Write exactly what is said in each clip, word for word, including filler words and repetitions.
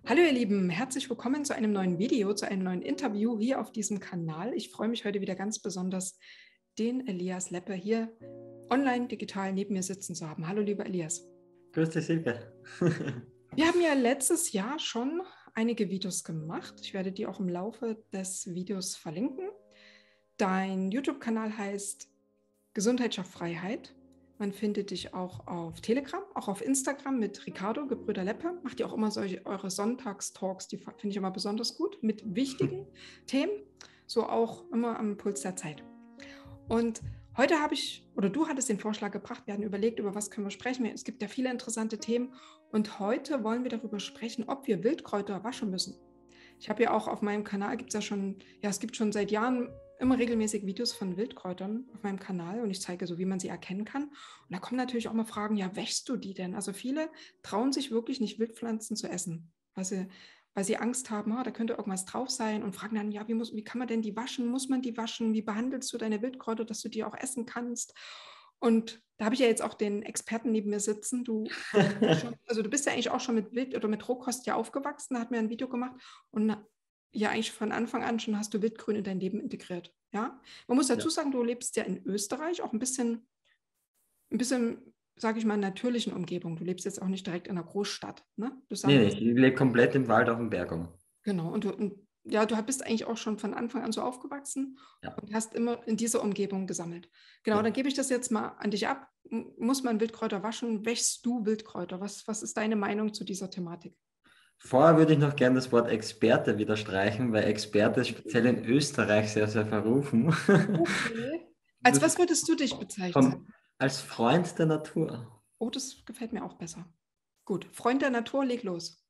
Hallo ihr Lieben, herzlich willkommen zu einem neuen Video, zu einem neuen Interview hier auf diesem Kanal. Ich freue mich heute wieder ganz besonders, den Elias Leppe hier online digital neben mir sitzen zu haben. Hallo lieber Elias. Grüß dich, Silke. Wir haben ja letztes Jahr schon einige Videos gemacht. Ich werde die auch im Laufe des Videos verlinken. Dein YouTube-Kanal heißt Gesundheit schafft Freiheit. Man findet dich auch auf Telegram, auch auf Instagram mit Ricardo, Gebrüder Leppe. Macht ihr auch immer solche eure Sonntagstalks, die finde ich immer besonders gut, mit wichtigen Themen, so auch immer am Puls der Zeit. Und heute habe ich, oder du hattest den Vorschlag gebracht, wir hatten überlegt, über was können wir sprechen. Es gibt ja viele interessante Themen und heute wollen wir darüber sprechen, ob wir Wildkräuter waschen müssen. Ich habe ja auch auf meinem Kanal, gibt es ja schon, ja, es gibt schon seit Jahren immer regelmäßig Videos von Wildkräutern auf meinem Kanal und ich zeige so, wie man sie erkennen kann. Und da kommen natürlich auch mal Fragen, ja, wäschst du die denn? Also viele trauen sich wirklich nicht, Wildpflanzen zu essen, weil sie, weil sie Angst haben, ah, da könnte irgendwas drauf sein und fragen dann, ja, wie, muss, wie kann man denn die waschen? Muss man die waschen? Wie behandelst du deine Wildkräuter, dass du die auch essen kannst? Und da habe ich ja jetzt auch den Experten neben mir sitzen. Du, schon, also du bist ja eigentlich auch schon mit Wild oder mit Rohkost ja aufgewachsen. Da hat mir ein Video gemacht und ja, eigentlich von Anfang an schon hast du Wildgrün in dein Leben integriert. Ja, man muss dazu Ja. sagen, du lebst ja in Österreich, auch ein bisschen, ein bisschen, sage ich mal, in natürlichen Umgebung. Du lebst jetzt auch nicht direkt in einer Großstadt. Ne? Du Nee, nee, sammelst. ich lebe komplett im Wald auf dem Berg um. Genau. Und du, und, ja, du bist eigentlich auch schon von Anfang an so aufgewachsen Ja, und hast immer in dieser Umgebung gesammelt. Genau, ja. dann gebe ich das jetzt mal an dich ab. Muss man Wildkräuter waschen? Wäschst du Wildkräuter? Was, was ist deine Meinung zu dieser Thematik? Vorher würde ich noch gerne das Wort Experte wieder streichen, weil Experte ist speziell in Österreich sehr, sehr verrufen. Okay. Als Das was würdest du dich bezeichnen? von, als Freund der Natur. Oh, das gefällt mir auch besser. Gut, Freund der Natur, leg los.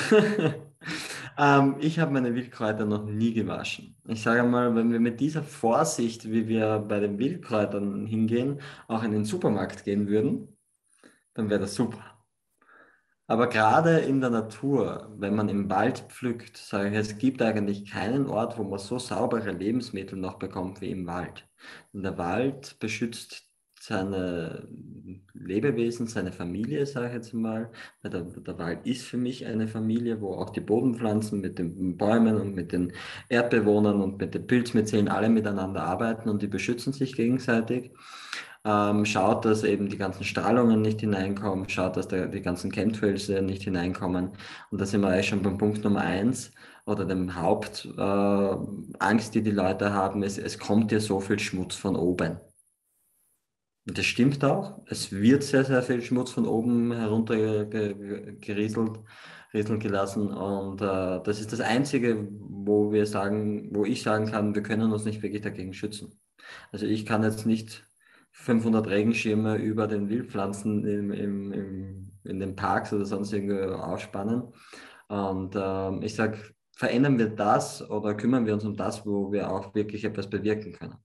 ähm, ich habe meine Wildkräuter noch nie gewaschen. Ich sage mal, wenn wir mit dieser Vorsicht, wie wir bei den Wildkräutern hingehen, auch in den Supermarkt gehen würden, dann wäre das super. Aber gerade in der Natur, wenn man im Wald pflückt, sage ich, es gibt eigentlich keinen Ort, wo man so saubere Lebensmittel noch bekommt wie im Wald. Und der Wald beschützt seine Lebewesen, seine Familie, sage ich jetzt mal. Weil Der, der Wald ist für mich eine Familie, wo auch die Bodenpflanzen mit den Bäumen und mit den Erdbewohnern und mit den Pilzmyzelen alle miteinander arbeiten und die beschützen sich gegenseitig. Ähm, schaut, dass eben die ganzen Strahlungen nicht hineinkommen, schaut, dass der, die ganzen Chemtrails nicht hineinkommen. Und da sind wir eigentlich schon beim Punkt Nummer eins oder dem Hauptangst, äh, Angst, die die Leute haben, ist, es kommt ja so viel Schmutz von oben. Und das stimmt auch. Es wird sehr, sehr viel Schmutz von oben herunter gerieselt, rieseln gelassen. Und äh, das ist das Einzige, wo wir sagen, wo ich sagen kann, wir können uns nicht wirklich dagegen schützen. Also ich kann jetzt nicht fünfhundert Regenschirme über den Wildpflanzen im, im, im, in den Parks oder sonst irgendwo aufspannen. Und ähm, ich sage, verändern wir das oder kümmern wir uns um das, wo wir auch wirklich etwas bewirken können.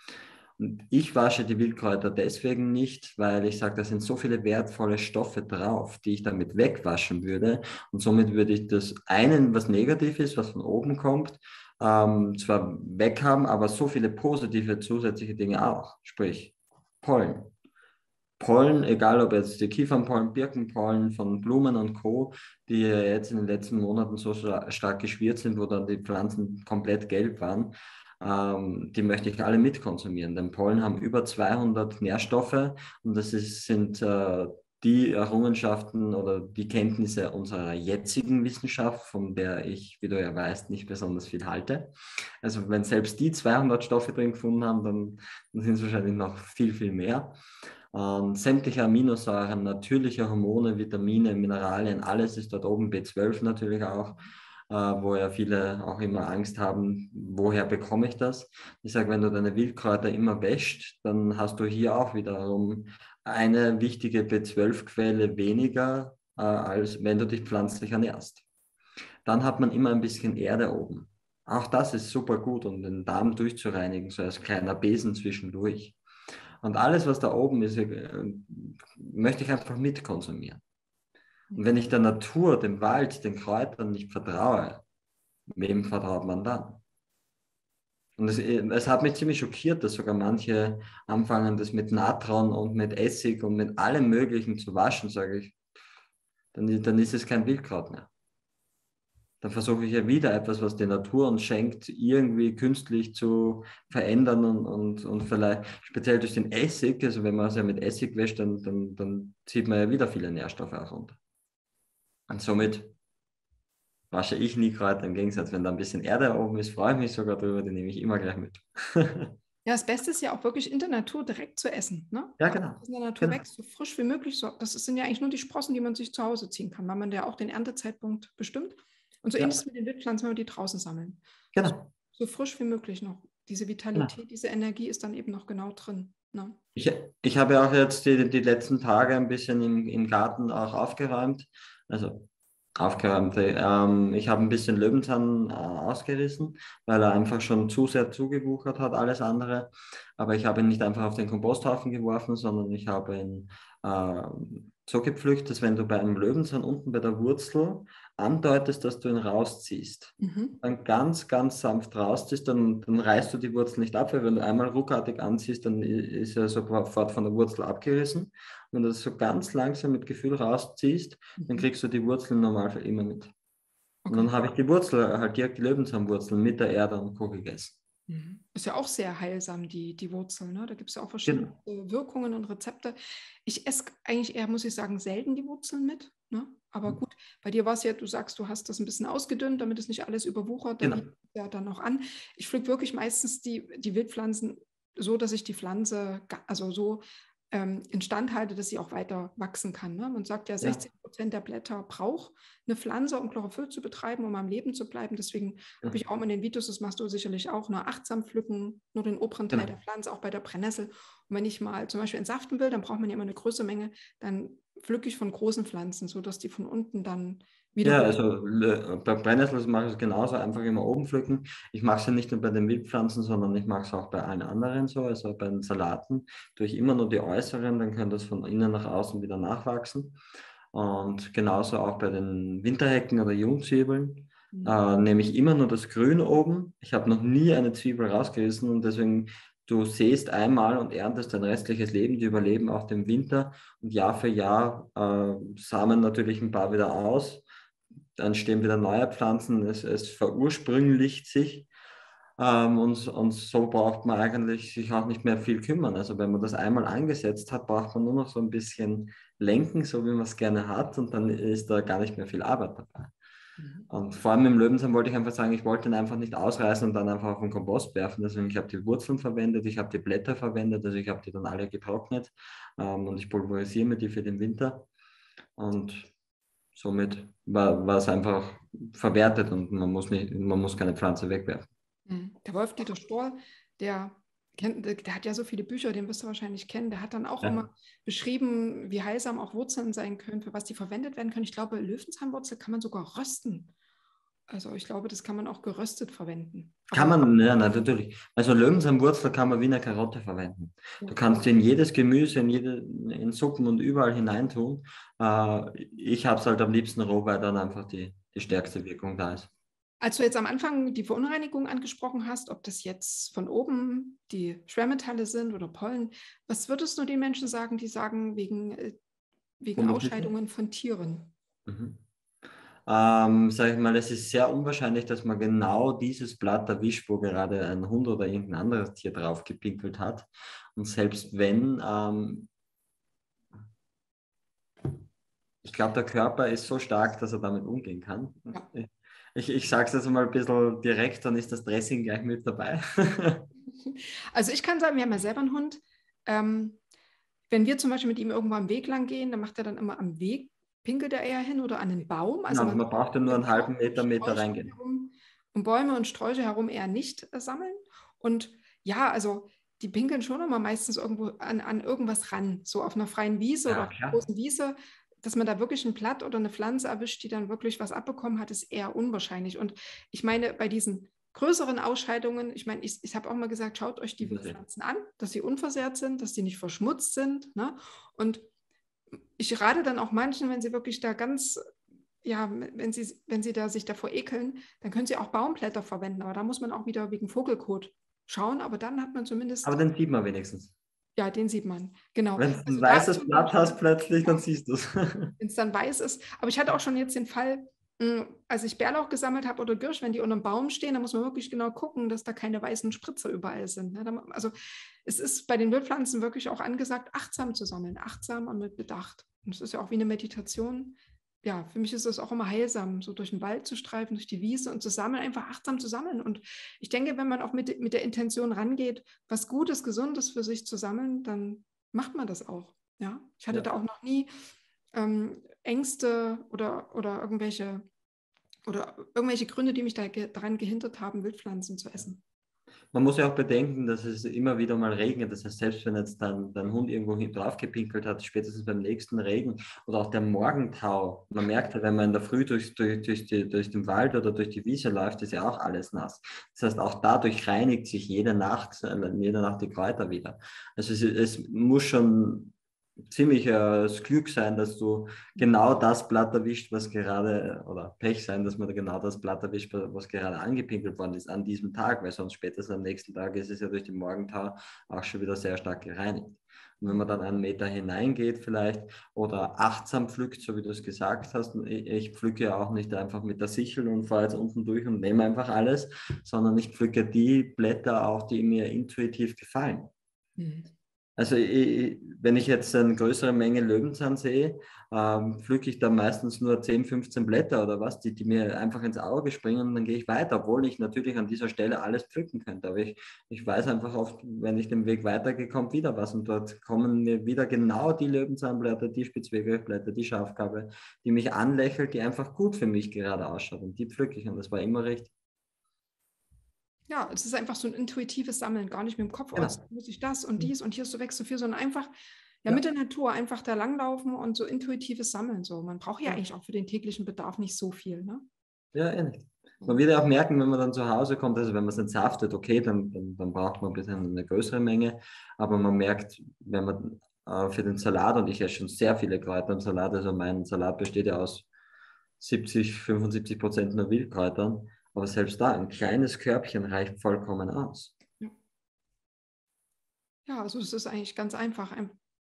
Und ich wasche die Wildkräuter deswegen nicht, weil ich sage, da sind so viele wertvolle Stoffe drauf, die ich damit wegwaschen würde. Und somit würde ich das einen, was negativ ist, was von oben kommt, ähm, zwar weghaben, aber so viele positive zusätzliche Dinge auch. Sprich, Pollen. Pollen, egal ob jetzt die Kiefernpollen, Birkenpollen von Blumen und Co., die jetzt in den letzten Monaten so stark geschwirrt sind, wo dann die Pflanzen komplett gelb waren, ähm, die möchte ich alle mitkonsumieren. Denn Pollen haben über zweihundert Nährstoffe und das ist, sind äh, die Errungenschaften oder die Kenntnisse unserer jetzigen Wissenschaft, von der ich, wie du ja weißt, nicht besonders viel halte. Also wenn selbst die zweihundert Stoffe drin gefunden haben, dann, dann sind es wahrscheinlich noch viel, viel mehr. Und sämtliche Aminosäuren, natürliche Hormone, Vitamine, Mineralien, alles ist dort oben, B zwölf natürlich auch, äh, wo ja viele auch immer Angst haben, woher bekomme ich das? Ich sage, wenn du deine Wildkräuter immer wäscht, dann hast du hier auch wiederum eine wichtige B zwölf Quelle weniger, äh, als wenn du dich pflanzlich ernährst. Dann hat man immer ein bisschen Erde oben. Auch das ist super gut, um den Darm durchzureinigen, so als kleiner Besen zwischendurch. Und alles, was da oben ist, äh, möchte ich einfach mitkonsumieren. Und wenn ich der Natur, dem Wald, den Kräutern nicht vertraue, wem vertraut man dann? Und es, es hat mich ziemlich schockiert, dass sogar manche anfangen, das mit Natron und mit Essig und mit allem Möglichen zu waschen, sage ich. Dann, dann ist es kein Wildkraut mehr. dann versuche ich ja wieder etwas, was die Natur uns schenkt, irgendwie künstlich zu verändern und, und, und vielleicht speziell durch den Essig, also wenn man es ja mit Essig wäscht, dann, dann, dann zieht man ja wieder viele Nährstoffe auch runter. Und somit wasche ich nie Kräuter. Im Gegensatz, wenn da ein bisschen Erde oben ist, freue ich mich sogar drüber, die nehme ich immer gleich mit. Ja, das Beste ist ja auch wirklich in der Natur direkt zu essen. Ne? Ja, Also, genau. was in der Natur genau. wächst, so frisch wie möglich. So, das sind ja eigentlich nur die Sprossen, die man sich zu Hause ziehen kann, weil man ja auch den Erntezeitpunkt bestimmt. Und so Ja, ähnlich ist mit den Wildpflanzen, wenn wir die draußen sammeln. So, genau. so frisch wie möglich noch. Diese genau. Vitalität, diese Energie ist dann eben noch genau drin. Ne? Ich, ich habe auch jetzt die, die letzten Tage ein bisschen im, im Garten auch aufgeräumt. Also aufgeräumt. Ähm, ich habe ein bisschen Löwenzahn äh, ausgerissen, weil er einfach schon zu sehr zugewuchert hat, alles andere. Aber ich habe ihn nicht einfach auf den Komposthaufen geworfen, sondern ich habe ihn äh, so gepflückt, dass wenn du bei einem Löwenzahn unten bei der Wurzel andeutest, dass du ihn rausziehst, Mhm. dann ganz, ganz sanft rausziehst, dann, dann reißt du die Wurzel nicht ab, weil wenn du einmal ruckartig anziehst, dann ist er sofort von der Wurzel abgerissen. Wenn du das so ganz langsam mit Gefühl rausziehst, dann Mhm. kriegst du die Wurzeln normal für immer mit. Und Okay. dann habe ich die Wurzel, halt direkt die Löwenzahnwurzel mit der Erde und Co. gegessen. Mhm. Ist ja auch sehr heilsam, die, die Wurzel. Ne? Da gibt es ja auch verschiedene Genau. äh, Wirkungen und Rezepte. Ich esse eigentlich eher, muss ich sagen, selten die Wurzeln mit. Ne? Aber gut, bei dir war es ja, du sagst, du hast das ein bisschen ausgedünnt, damit es nicht alles überwuchert. Da Genau. bietet es ja dann noch an. Ich pflücke wirklich meistens die, die Wildpflanzen so, dass ich die Pflanze, ga- also so ähm, instand halte, dass sie auch weiter wachsen kann. Ne? Man sagt ja, Ja. sechzig Prozent der Blätter braucht eine Pflanze, um Chlorophyll zu betreiben, um am Leben zu bleiben. Deswegen habe ich auch in den Videos, das machst du sicherlich auch, nur achtsam pflücken, nur den oberen Teil der Genau. Pflanze, auch bei der Brennnessel. Und wenn ich mal zum Beispiel entsaften will, dann braucht man ja immer eine größere Menge, dann pflücke ich von großen Pflanzen, sodass die von unten dann wieder Ja, hoch. also le- bei Brennnesseln mache ich es genauso, einfach immer oben pflücken. Ich mache es ja nicht nur bei den Wildpflanzen, sondern ich mache es auch bei allen anderen so. Also bei den Salaten tue ich immer nur die äußeren, dann kann das von innen nach außen wieder nachwachsen. Und genauso auch bei den Winterhecken oder Jungzwiebeln Mhm. äh, nehme ich immer nur das Grün oben. Ich habe noch nie eine Zwiebel rausgerissen und deswegen, du säst einmal und erntest dein restliches Leben, die überleben auch den Winter und Jahr für Jahr äh, samen natürlich ein paar wieder aus, dann stehen wieder neue Pflanzen, es, es verursprünglicht sich ähm, und, und so braucht man eigentlich sich auch nicht mehr viel kümmern. Also wenn man das einmal angesetzt hat, braucht man nur noch so ein bisschen lenken, so wie man es gerne hat und dann ist da gar nicht mehr viel Arbeit dabei. Mhm. Und vor allem im Löwenzahn wollte ich einfach sagen, ich wollte ihn einfach nicht ausreißen und dann einfach auf den Kompost werfen. Deswegen, ich habe die Wurzeln verwendet, ich habe die Blätter verwendet, also ich habe die dann alle getrocknet ähm, und ich pulverisiere mir die für den Winter. Und somit war, war es einfach verwertet und man muss, nicht, man muss keine Pflanze wegwerfen. Mhm. Der Wolf-Dieter Stoll, der, kennt, der hat ja so viele Bücher, den wirst du wahrscheinlich kennen. Der hat dann auch immer Ja. beschrieben, wie heilsam auch Wurzeln sein können, für was die verwendet werden können. Ich glaube, Löwenzahnwurzel kann man sogar rösten. Also ich glaube, das kann man auch geröstet verwenden. Kann Aber man, ja, natürlich. Also Löwenzahnwurzel kann man wie eine Karotte verwenden. Du ja. kannst in jedes Gemüse, in, jede, in Suppen und überall hineintun. Äh, ich habe es halt am liebsten roh, weil dann einfach die, die stärkste Wirkung da ist. Als du jetzt am Anfang die Verunreinigung angesprochen hast, ob das jetzt von oben die Schwermetalle sind oder Pollen, was würdest du den Menschen sagen, die sagen, wegen, äh, wegen Unterschiedlich? Ausscheidungen von Tieren? Mhm. Ähm, sag ich mal, es ist sehr unwahrscheinlich, dass man genau dieses Blatt erwischt, wo gerade ein Hund oder irgendein anderes Tier drauf gepinkelt hat. Und selbst wenn, ähm, ich glaube, der Körper ist so stark, dass er damit umgehen kann. Ja. Ich, ich sage es jetzt mal ein bisschen direkt, dann ist das Dressing gleich mit dabei. Also ich kann sagen, wir haben ja selber einen Hund. Ähm, wenn wir zum Beispiel mit ihm irgendwo am Weg lang gehen, dann macht er dann immer am Weg, pinkelt er eher hin oder an den Baum. Also Genau, man man braucht ja nur einen halben Meter, Meter Sträucher reingehen. herum, um Bäume und Sträucher herum eher nicht äh, sammeln. Und ja, also die pinkeln schon immer meistens irgendwo an, an irgendwas ran, so auf einer freien Wiese oder Ja, auf einer klar. großen Wiese, dass man da wirklich ein Blatt oder eine Pflanze erwischt, die dann wirklich was abbekommen hat, ist eher unwahrscheinlich. Und ich meine, bei diesen größeren Ausscheidungen, ich meine, ich, ich habe auch mal gesagt, schaut euch die Wildpflanzen an, dass sie unversehrt sind, dass sie nicht verschmutzt sind. Ne? Und ich rate dann auch manchen, wenn sie wirklich da ganz, ja, wenn sie, wenn sie da sich davor ekeln, dann können sie auch Baumblätter verwenden. Aber da muss man auch wieder wegen Vogelkot schauen. Aber dann hat man Aber zumindest, den sieht man wenigstens. ja, den sieht man. Genau. Wenn du ein Also da weißes zum Blatt hast Beispiel, plötzlich, dann ja, siehst du es. wenn es dann weiß ist. Aber ich hatte auch schon jetzt den Fall, Als ich Bärlauch gesammelt habe oder Girsch, wenn die unter dem Baum stehen, dann muss man wirklich genau gucken, dass da keine weißen Spritzer überall sind. Also es ist bei den Wildpflanzen wirklich auch angesagt, achtsam zu sammeln, achtsam und mit Bedacht. Und es ist ja auch wie eine Meditation. Ja, für mich ist es auch immer heilsam, so durch den Wald zu streifen, durch die Wiese und zu sammeln, einfach achtsam zu sammeln. Und ich denke, wenn man auch mit, mit der Intention rangeht, was Gutes, Gesundes für sich zu sammeln, dann macht man das auch. Ja, ich hatte Ja. da auch noch nie ähm, Ängste oder, oder irgendwelche oder irgendwelche Gründe, die mich da ge daran gehindert haben, Wildpflanzen zu essen. Man muss ja auch bedenken, dass es immer wieder mal regnet. Das heißt, selbst wenn jetzt dein, dein Hund irgendwo drauf gepinkelt hat, spätestens beim nächsten Regen oder auch der Morgentau, man merkt ja, wenn man in der Früh durch, durch, durch, die, durch den Wald oder durch die Wiese läuft, ist ja auch alles nass. Das heißt, auch dadurch reinigt sich jede Nacht, jede Nacht die Kräuter wieder. Also es, es muss schon ziemliches Glück sein, dass du genau das Blatt erwischt, was gerade, oder Pech sein, dass man genau das Blatt erwischt, was gerade angepinkelt worden ist an diesem Tag, weil sonst spätestens am nächsten Tag ist es ja durch den Morgentau auch schon wieder sehr stark gereinigt. Und wenn man dann einen Meter hineingeht vielleicht oder achtsam pflückt, so wie du es gesagt hast, ich, ich pflücke ja auch nicht einfach mit der Sichel und fahre jetzt unten durch und nehme einfach alles, sondern ich pflücke die Blätter auch, die mir intuitiv gefallen. Mhm. Also ich, wenn ich jetzt eine größere Menge Löwenzahn sehe, ähm, pflücke ich da meistens nur zehn, fünfzehn Blätter oder was, die, die mir einfach ins Auge springen und dann gehe ich weiter, obwohl ich natürlich an dieser Stelle alles pflücken könnte. Aber ich, ich weiß einfach oft, wenn ich den Weg weitergehe, kommt wieder was und dort kommen mir wieder genau die Löwenzahnblätter, die Spitzwegerich-Blätter, die Schafgarbe, die mich anlächelt, die einfach gut für mich gerade ausschaut und die pflücke ich und das war immer richtig. Ja, es ist einfach so ein intuitives Sammeln, gar nicht mit dem Kopf Genau. aus, muss ich das und dies und hier ist so wächst so viel, sondern einfach ja, ja. mit der Natur einfach da langlaufen und so intuitives Sammeln. So. Man braucht ja, ja. eigentlich auch für den täglichen Bedarf nicht so viel. Ne? Ja, ähnlich. Man wird ja auch merken, wenn man dann zu Hause kommt, also wenn man es entsaftet, okay, dann, dann, dann braucht man ein bisschen eine größere Menge, aber man merkt, wenn man äh, für den Salat, und ich esse schon sehr viele Kräuter im Salat, also mein Salat besteht ja aus siebzig, fünfundsiebzig Prozent nur Wildkräutern, aber selbst da, ein kleines Körbchen reicht vollkommen aus. Ja, ja, also es ist eigentlich ganz einfach.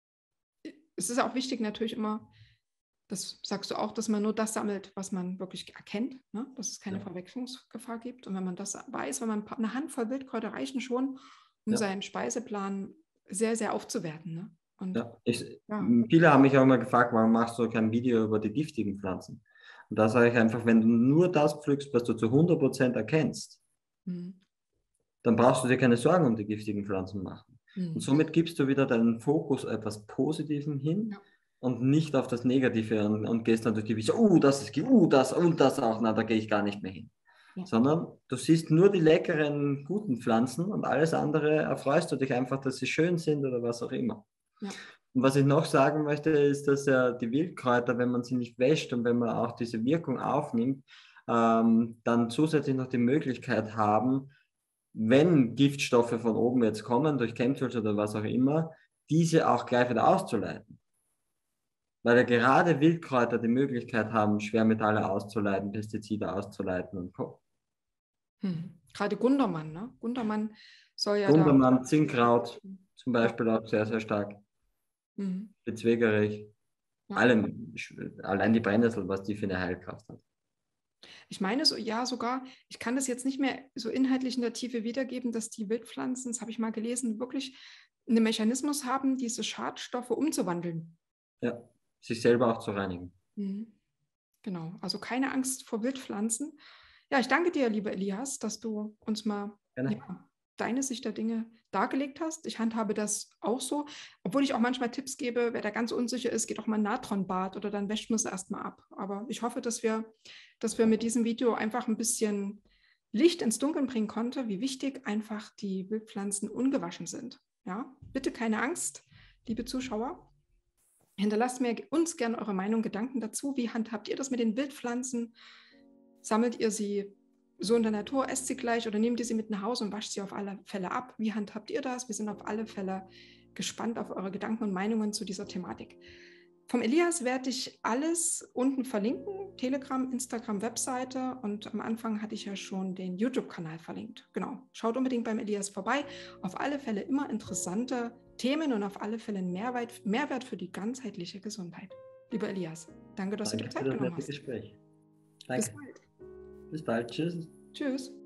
Es ist auch wichtig natürlich immer, das sagst du auch, dass man nur das sammelt, was man wirklich erkennt, ne? Dass es keine ja. Verwechslungsgefahr gibt. Und wenn man das weiß, wenn man eine Handvoll Wildkräuter reichen schon, um ja. seinen Speiseplan sehr, sehr aufzuwerten. Ne? Und, ja. Ich, ja. Viele haben mich auch mal gefragt, warum machst du kein Video über die giftigen Pflanzen? Und da sage ich einfach, wenn du nur das pflückst, was du zu hundert Prozent erkennst, mhm. dann brauchst du dir keine Sorgen um die giftigen Pflanzen machen. Mhm. Und somit gibst du wieder deinen Fokus etwas Positivem hin. Ja. Und nicht auf das Negative und, und gehst dann durch die Wiese, oh, das ist, oh, das und das auch, na, da gehe ich gar nicht mehr hin. Ja. Sondern du siehst nur die leckeren, guten Pflanzen und alles andere erfreust du dich einfach, dass sie schön sind oder was auch immer. Ja. Und was ich noch sagen möchte, ist, dass ja die Wildkräuter, wenn man sie nicht wäscht und wenn man auch diese Wirkung aufnimmt, ähm, dann zusätzlich noch die Möglichkeit haben, wenn Giftstoffe von oben jetzt kommen, durch Chemtrails oder was auch immer, diese auch gleich wieder auszuleiten. Weil ja gerade Wildkräuter die Möglichkeit haben, Schwermetalle auszuleiten, Pestizide auszuleiten und Co. Hm. Gerade Gundermann, ne? Gundermann soll ja Gundermann, da... Zinnkraut zum Beispiel ja. auch sehr, sehr stark. Mhm. Spitzwegerich. Ja. Allem, allein die Brennnessel, was die für eine Heilkraft hat. Ich meine, so, ja, sogar, ich kann das jetzt nicht mehr so inhaltlich in der Tiefe wiedergeben, dass die Wildpflanzen, das habe ich mal gelesen, wirklich einen Mechanismus haben, diese Schadstoffe umzuwandeln. Ja, sich selber auch zu reinigen. Mhm. Genau, also keine Angst vor Wildpflanzen. Ja, ich danke dir, lieber Elias, dass du uns mal ja, deine Sicht der Dinge dargelegt hast. Ich handhabe das auch so, obwohl ich auch manchmal Tipps gebe, wer da ganz unsicher ist, geht auch mal ein Natronbad oder dann wäscht man es erstmal ab. Aber ich hoffe, dass wir, dass wir mit diesem Video einfach ein bisschen Licht ins Dunkeln bringen konnten, wie wichtig einfach die Wildpflanzen ungewaschen sind. Ja, bitte keine Angst, liebe Zuschauer. Hinterlasst mir uns gerne eure Meinung, Gedanken dazu. Wie handhabt ihr das mit den Wildpflanzen? Sammelt ihr sie so in der Natur, esst sie gleich oder nehmt ihr sie mit nach Hause und wascht sie auf alle Fälle ab? Wie handhabt ihr das? Wir sind auf alle Fälle gespannt auf eure Gedanken und Meinungen zu dieser Thematik. Vom Elias werde ich alles unten verlinken, Telegram, Instagram, Webseite und am Anfang hatte ich ja schon den YouTube-Kanal verlinkt. Genau, schaut unbedingt beim Elias vorbei. Auf alle Fälle immer interessante Themen und auf alle Fälle ein Mehrwert, Mehrwert für die ganzheitliche Gesundheit. Lieber Elias, danke, dass danke du dir Zeit genommen hast. Gespräch. Bis Danke. bald. Bis bald. Tschüss. Tschüss.